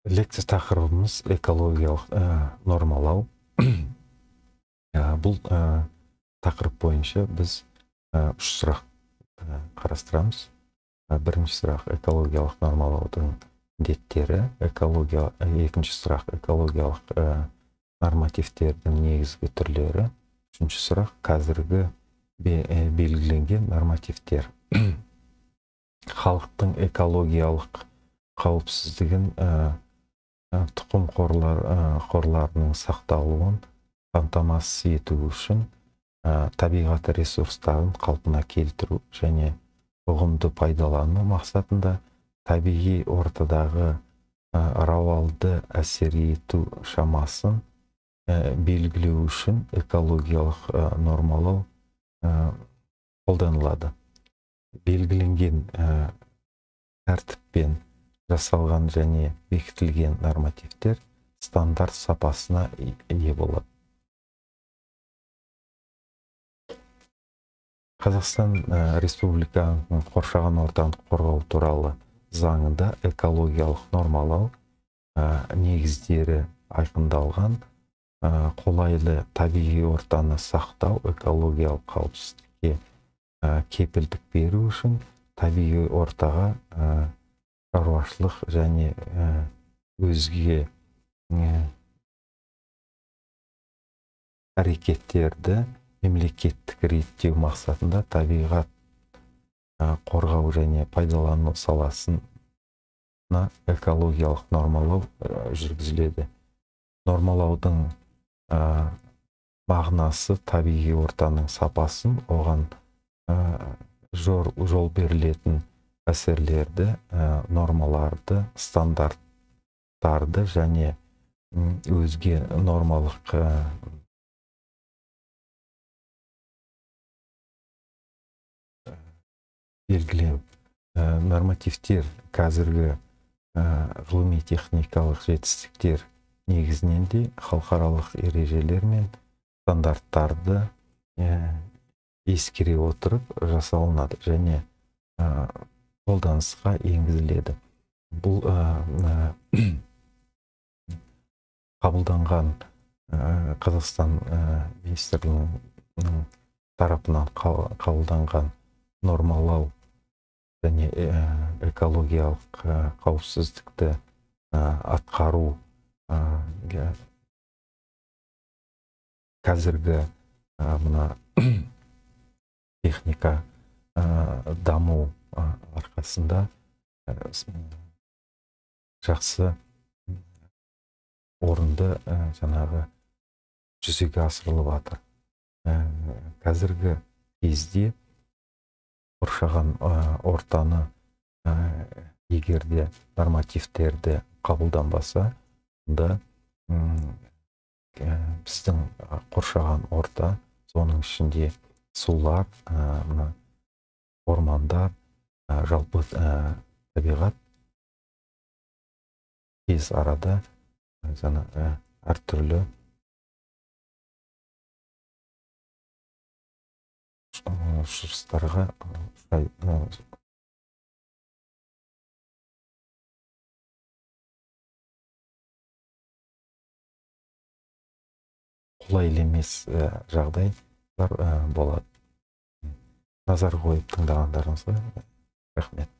Лекция тақырыбымыз экологиялық нормалау. Бұл тақырып бойынша біз үш сұрақ қарастырамыз. Бірінші сұрақ экологиялық нормалаудың міндеттері, екінші сұрақ экологиялық нормативтердің негізгі түрлері, үшінші сұрақ қазіргі белгіленген нормативтер. Халықтың экологиялық қауіпсіздігін тұқым қорларының сақталуын қамтамасыз ету үшін табиғат ресурстарын қалпына келтіру және ұғымды пайдалану мақсатында табиғи ортадағы рауалды әсер ету шамасын белгілеу үшін экологиялық нормалау қолданылады. Белгіленген тәртіппен жасалған және бекітілген нормативтер стандарт сапасына ие болады. Қазақстан Республикасының қоршаған ортаны қорғау туралы заңында экологиялық нормалау негіздері айқындалған. Қолайлы табиғи ортаны сақтау экологиялық қауіпсіздікке кепілдік беру үшін табиғи ортаға шаруашылық және өзге әрекеттерді мемлекеттік реттеу мақсатында табиғат қорғау және пайдалану саласына экологиялық нормалау жүргізіледі. Нормалаудың мағынасы табиғи ортаның сапасын, оған жол берілетін әсерлерді, нормаларды, стандарттарды және өзге нормалық белгілеу. Нормативтер қазіргі ғылыми-техникалық жетістіктер негізінен де халықаралық ережелер мен стандарттарды ескере отырып жасалынады және қолданысқа енгізіледі. Бұл қабылданған Қазақстан министрлігінің тарапынан қабылданған нормалау және экологиялық қауіпсіздікті атқару қазіргі мына техника даму арқасында жақсы орынды жүзеге асырылып жатыр. Қазіргі кезде қоршаған ортаны егерде нормативтерді қабылданбаса, онда біздің қоршаған орта, соның ішінде сулар, ормандар, жалпы табиғат тез арада әртүрлі шығыстарға қолайлы емес жағдайлар болады. Назар қойып тыңдағандарыңызға рахмет.